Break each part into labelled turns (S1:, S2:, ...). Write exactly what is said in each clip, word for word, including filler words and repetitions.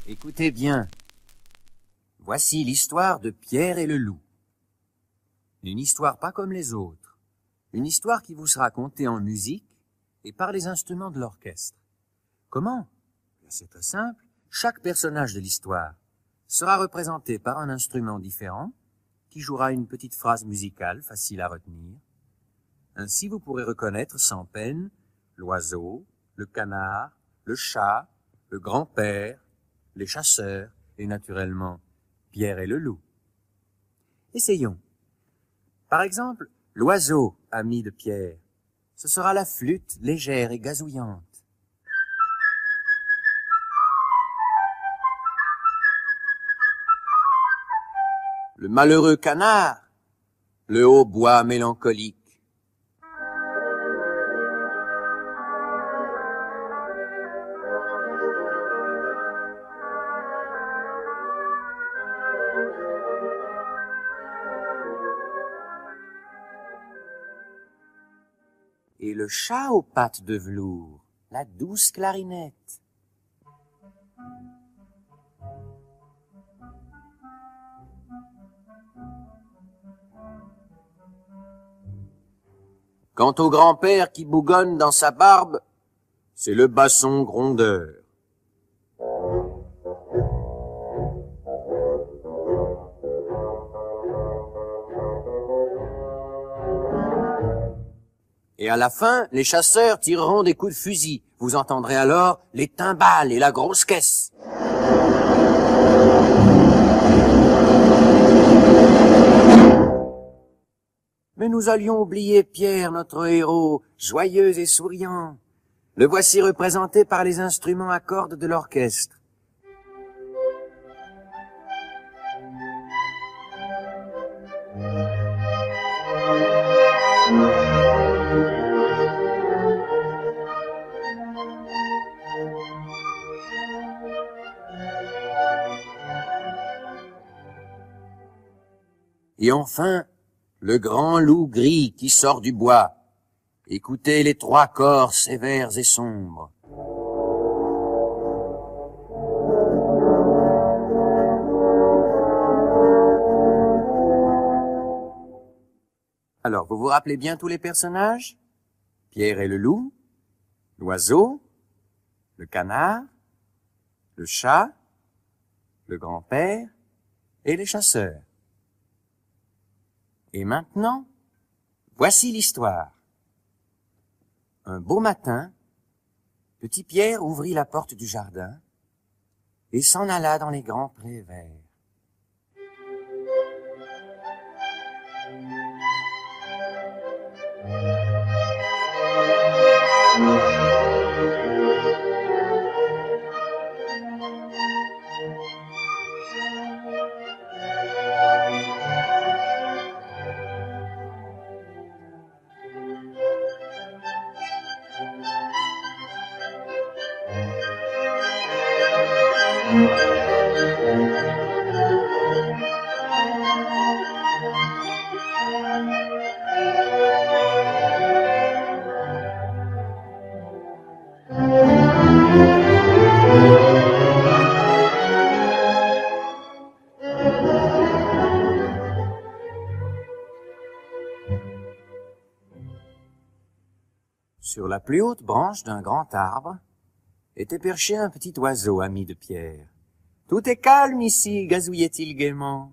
S1: Écoutez bien. Voici l'histoire de Pierre et le loup. Une histoire pas comme les autres. Une histoire qui vous sera contée en musique et par les instruments de l'orchestre. Comment? C'est très simple. Chaque personnage de l'histoire sera représenté par un instrument différent qui jouera une petite phrase musicale facile à retenir. Ainsi, vous pourrez reconnaître sans peine l'oiseau, le canard, le chat, le grand-père, les chasseurs et naturellement Pierre et le loup. Essayons. Par exemple, l'oiseau, ami de Pierre, ce sera la flûte légère et gazouillante. Le malheureux canard, le hautbois mélancolique. Et le chat aux pattes de velours, la douce clarinette. Quant au grand-père qui bougonne dans sa barbe, c'est le basson grondeur. Et à la fin, les chasseurs tireront des coups de fusil. Vous entendrez alors les timbales et la grosse caisse. Mais nous allions oublier Pierre, notre héros, joyeux et souriant. Le voici représenté par les instruments à cordes de l'orchestre. Et enfin, le grand loup gris qui sort du bois. Écoutez les trois corps sévères et sombres. Alors, vous vous rappelez bien tous les personnages? Pierre et le loup, l'oiseau, le canard, le chat, le grand-père et les chasseurs. Et maintenant, voici l'histoire. Un beau matin, petit Pierre ouvrit la porte du jardin et s'en alla dans les grands prés verts. Sur la plus haute branche d'un grand arbre était perché un petit oiseau ami de Pierre. « Tout est calme ici » gazouillait-il gaiement.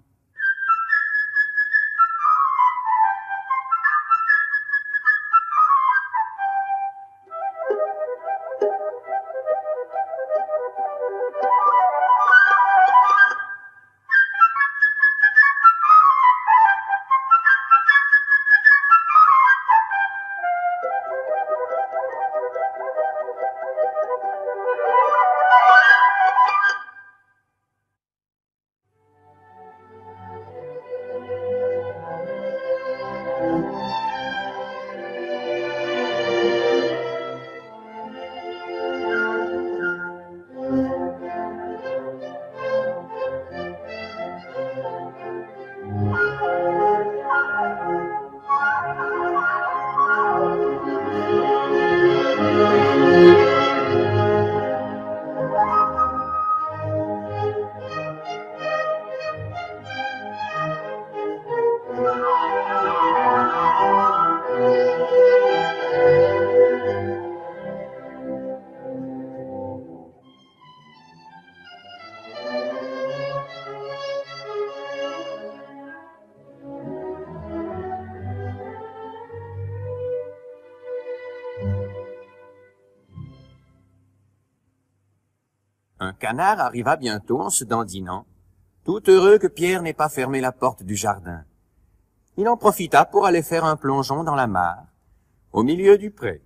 S1: Un canard arriva bientôt en se dandinant, tout heureux que Pierre n'ait pas fermé la porte du jardin. Il en profita pour aller faire un plongeon dans la mare, au milieu du pré.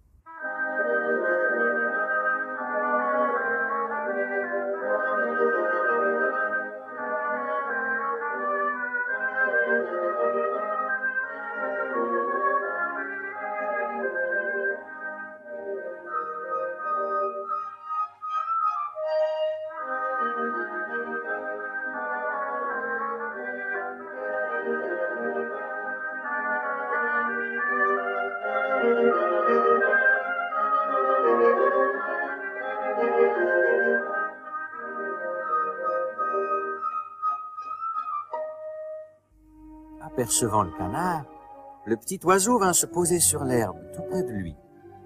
S1: Apercevant le canard, le petit oiseau vint se poser sur l'herbe tout près de lui.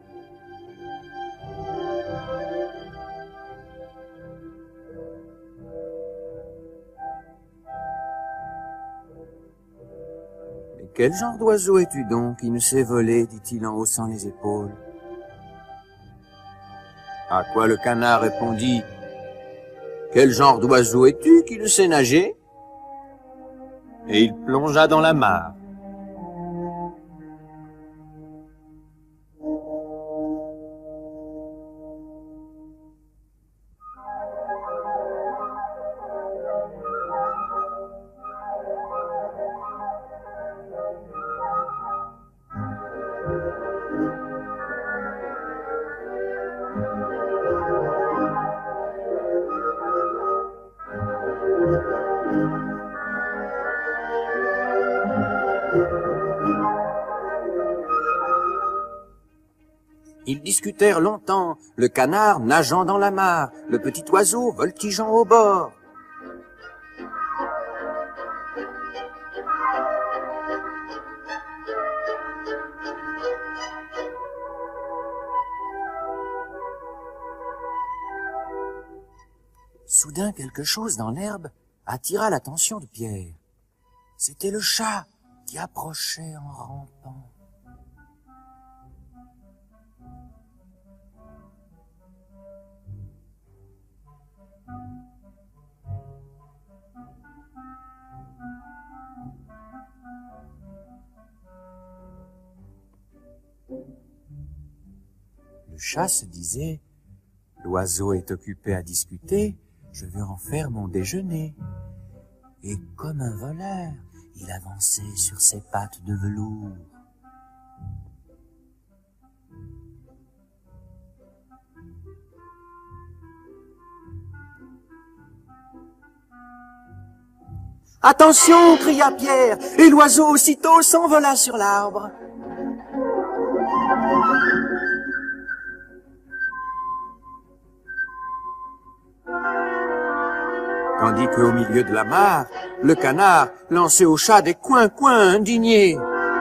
S1: « Mais quel genre d'oiseau es-tu donc qui ne sait voler ?» dit-il en haussant les épaules. À quoi le canard répondit « Quel genre d'oiseau es-tu qui ne sait nager ?» Et il plongea dans la mare. Ils discutèrent longtemps, le canard nageant dans la mare, le petit oiseau voltigeant au bord. Soudain, quelque chose dans l'herbe attira l'attention de Pierre. C'était le chat qui approchait en rampant. Le chat se disait, l'oiseau est occupé à discuter, je veux en faire mon déjeuner. Et comme un voleur, il avançait sur ses pattes de velours. « Attention !» cria Pierre, et l'oiseau aussitôt s'envola sur l'arbre. Tandis qu'au milieu de la mare, le canard lançait au chat des coins-coins indignés.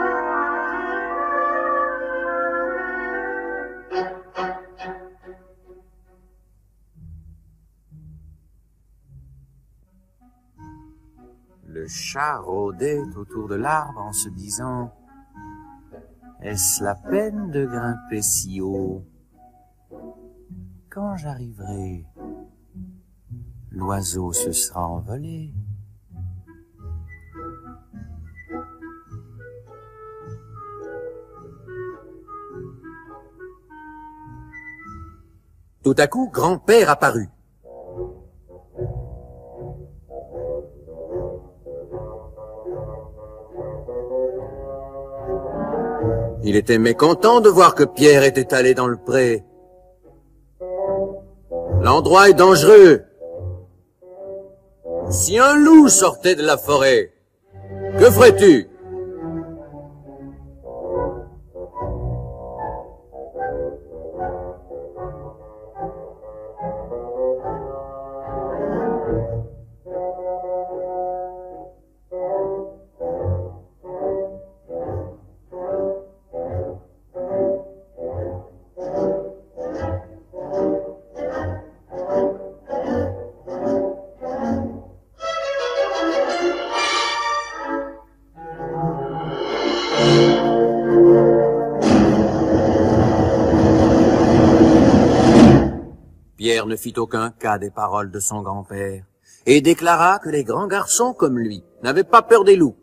S1: Le chat rôdait autour de l'arbre en se disant « Est-ce la peine de grimper si haut? Quand j'arriverai, l'oiseau se sera envolé. » Tout à coup, grand-père apparut. Il était mécontent de voir que Pierre était allé dans le pré. « L'endroit est dangereux. Si un loup sortait de la forêt, que ferais-tu » Pierre ne fit aucun cas des paroles de son grand-père et déclara que les grands garçons comme lui n'avaient pas peur des loups.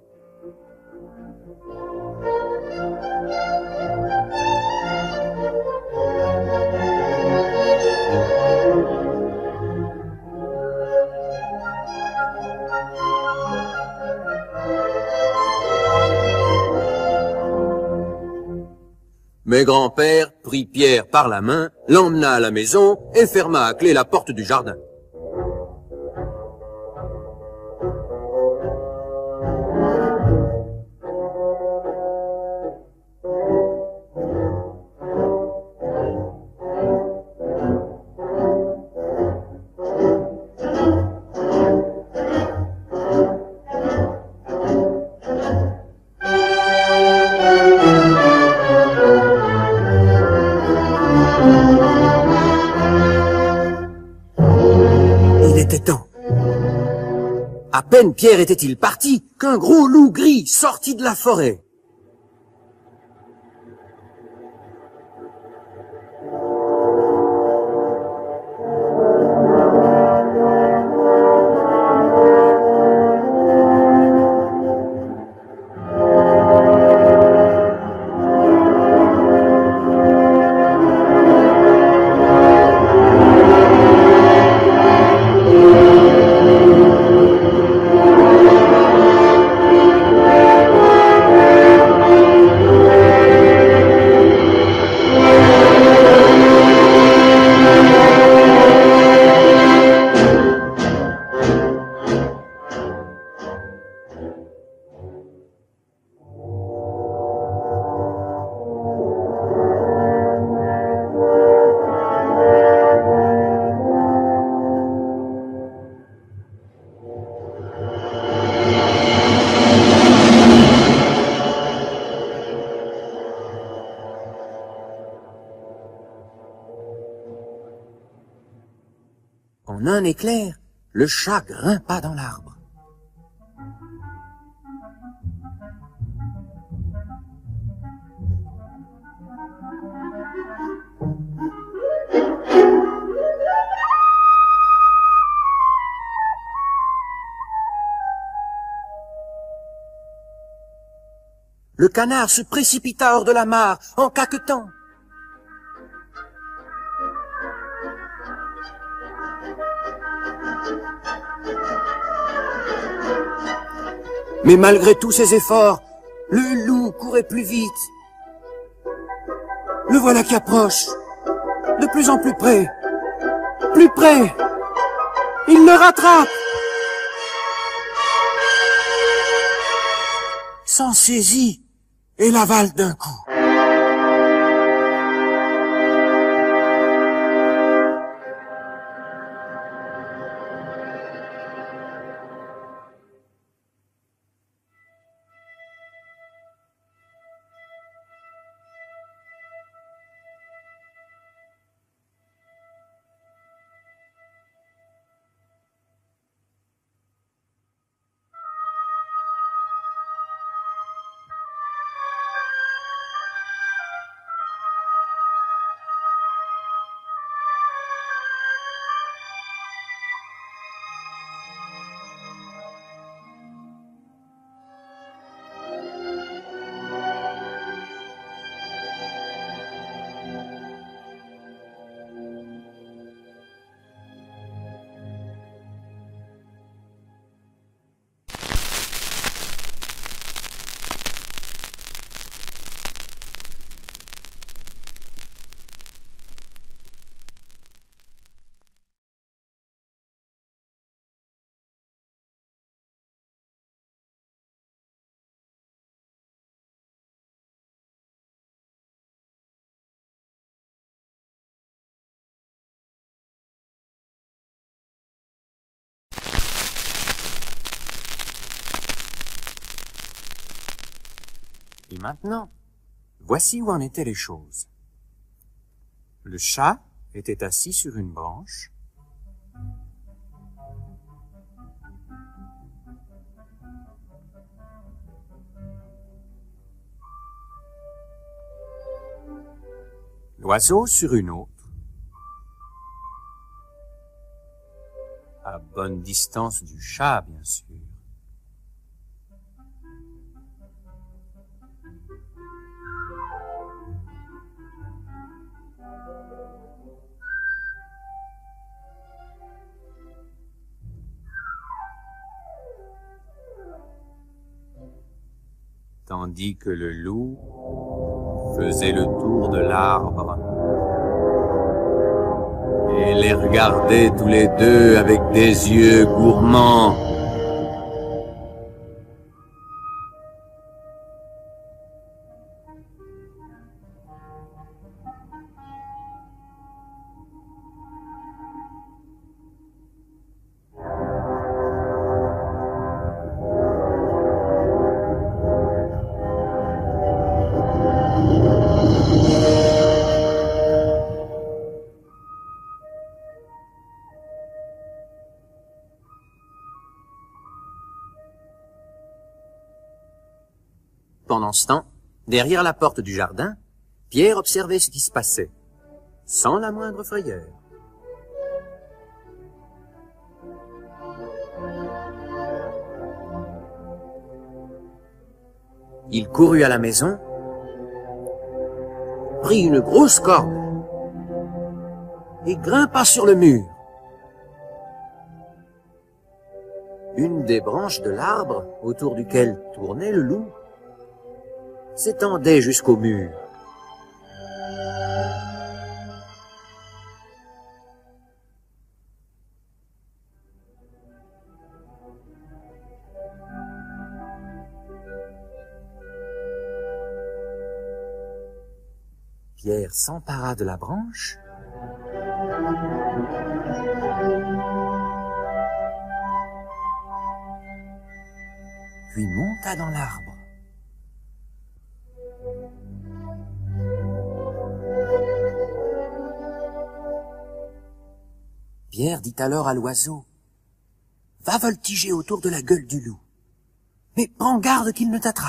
S1: Mais grand-père prit Pierre par la main, l'emmena à la maison et ferma à clé la porte du jardin. À peine Pierre était-il parti qu'un gros loup gris sortit de la forêt. En un éclair, le chat grimpa dans l'arbre. Le canard se précipita hors de la mare en caquetant. Mais malgré tous ses efforts, le loup courait plus vite. Le voilà qui approche, de plus en plus près, plus près. Il le rattrape. S'en saisit et l'avale d'un coup. Et maintenant, voici où en étaient les choses. Le chat était assis sur une branche. L'oiseau sur une autre. bonne distance du chat, bien sûr. Tandis que le loup faisait le tour de l'arbre et les regardait tous les deux avec des yeux gourmands. Pendant ce temps, derrière la porte du jardin, Pierre observait ce qui se passait, sans la moindre frayeur. Il courut à la maison, prit une grosse corde et grimpa sur le mur. Une des branches de l'arbre autour duquel tournait le loup s'étendait jusqu'au mur. Pierre s'empara de la branche puis monta dans l'arbre. Pierre dit alors à l'oiseau, « Va voltiger autour de la gueule du loup, mais prends garde qu'il ne t'attrape. »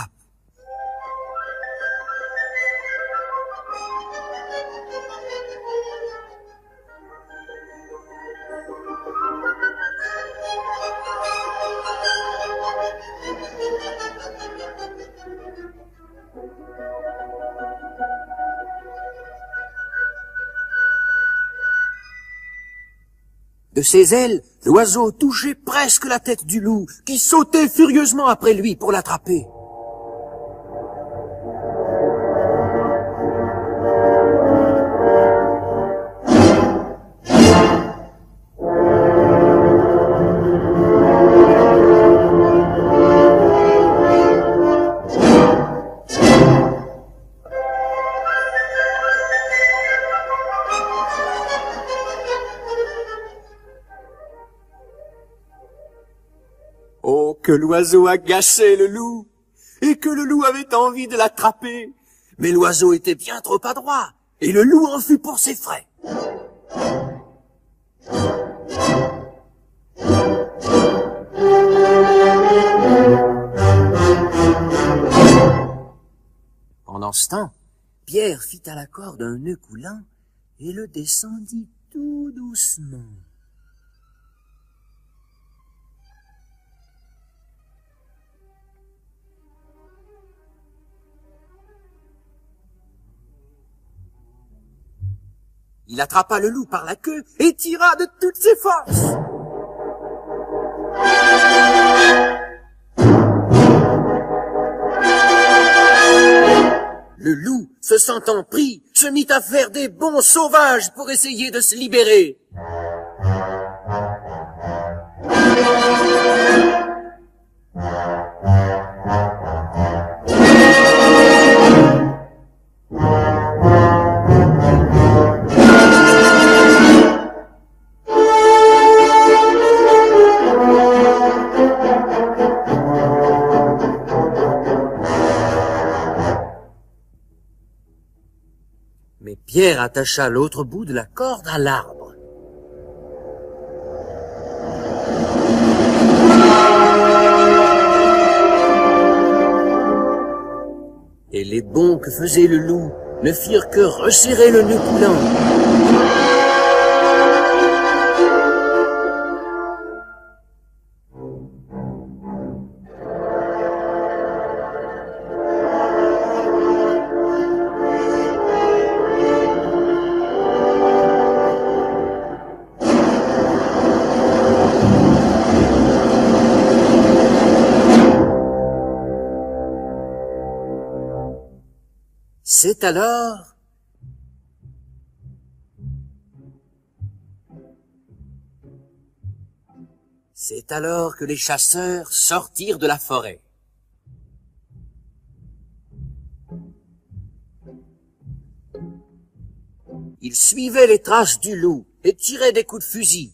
S1: De ses ailes, l'oiseau touchait presque la tête du loup, qui sautait furieusement après lui pour l'attraper. Oh, que l'oiseau agaçait le loup, et que le loup avait envie de l'attraper. Mais l'oiseau était bien trop adroit, et le loup en fut pour ses frais. Pendant ce temps, Pierre fit à la corde un nœud coulant, et le descendit tout doucement. Il attrapa le loup par la queue et tira de toutes ses forces. Le loup, se sentant pris, se mit à faire des bonds sauvages pour essayer de se libérer. Mais Pierre attacha l'autre bout de la corde à l'arbre. Et les bonds que faisait le loup ne firent que resserrer le nœud coulant. C'est alors C'est alors que les chasseurs sortirent de la forêt. Ils suivaient les traces du loup et tiraient des coups de fusil.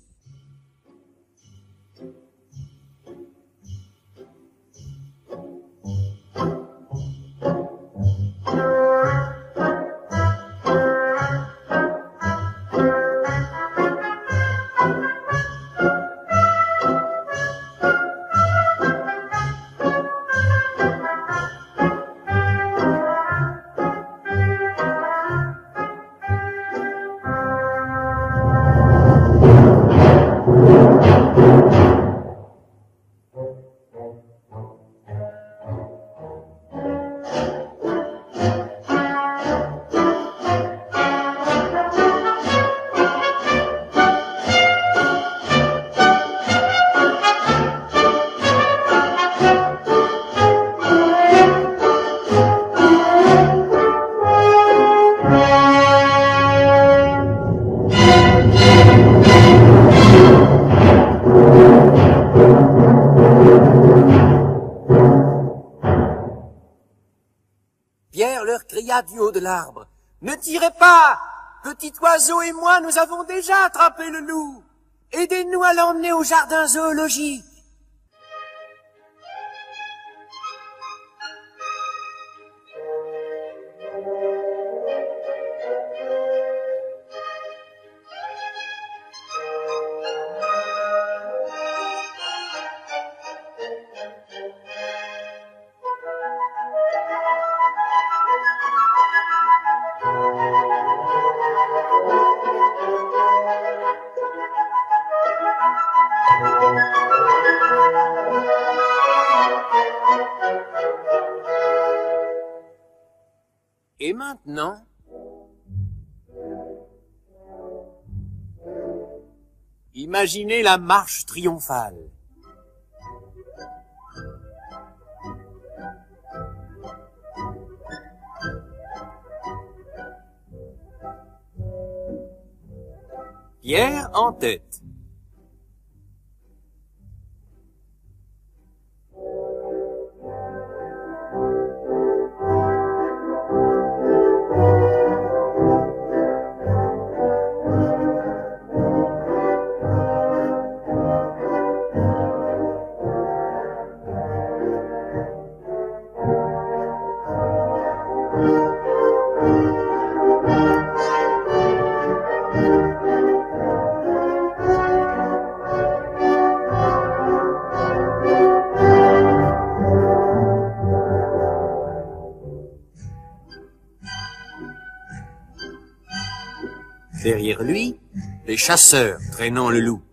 S1: Pierre leur cria du haut de l'arbre. « Ne tirez pas! Petit oiseau et moi, nous avons déjà attrapé le loup. Aidez-nous à l'emmener au jardin zoologique. » Et maintenant, imaginez la marche triomphale. Pierre en tête. Derrière lui, les chasseurs traînant le loup.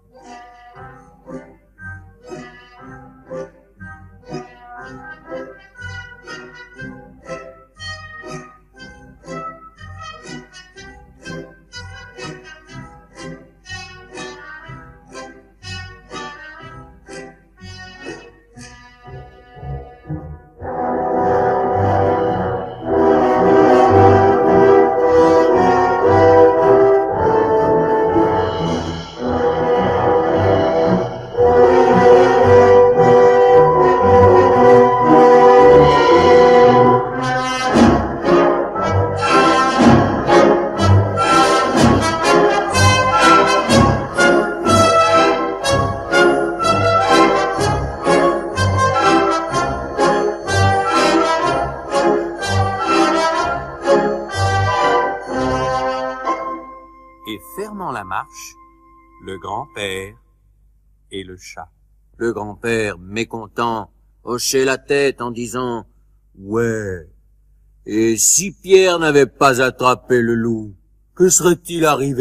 S1: Et fermant la marche, le grand-père et le chat. Le grand-père, mécontent, hochait la tête en disant « Ouais, et si Pierre n'avait pas attrapé le loup, que serait-il arrivé ?»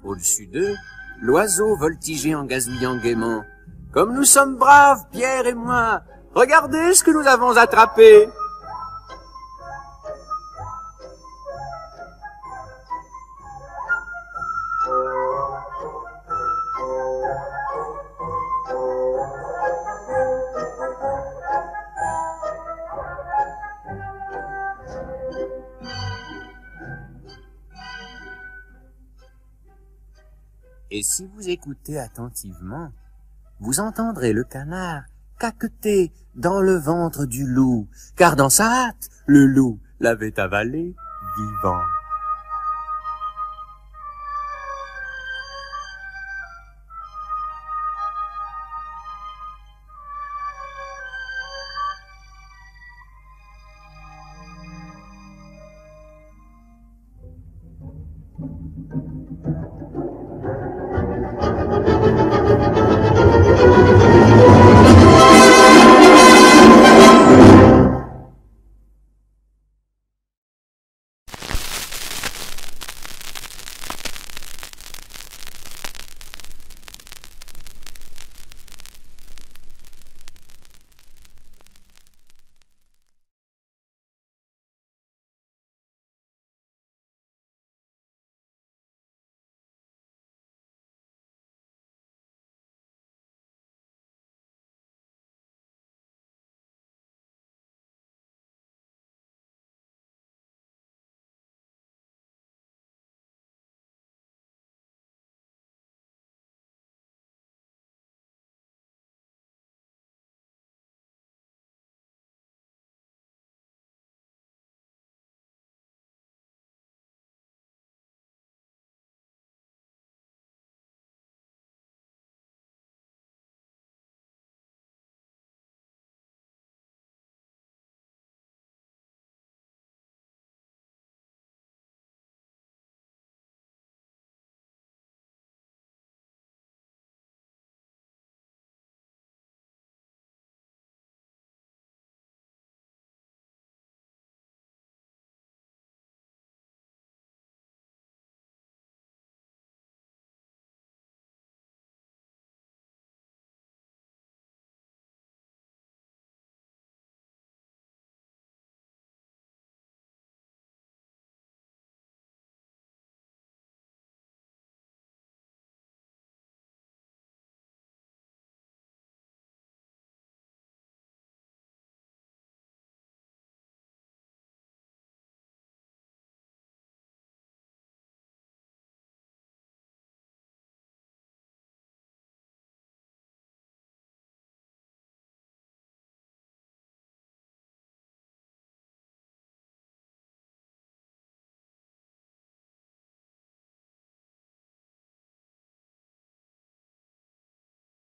S1: Au-dessus d'eux, l'oiseau voltigeait en gazouillant gaiement. « Comme nous sommes braves, Pierre et moi! Regardez ce que nous avons attrapé !» Et si vous écoutez attentivement, vous entendrez le canard caqueter dans le ventre du loup, car dans sa hâte, le loup l'avait avalé vivant.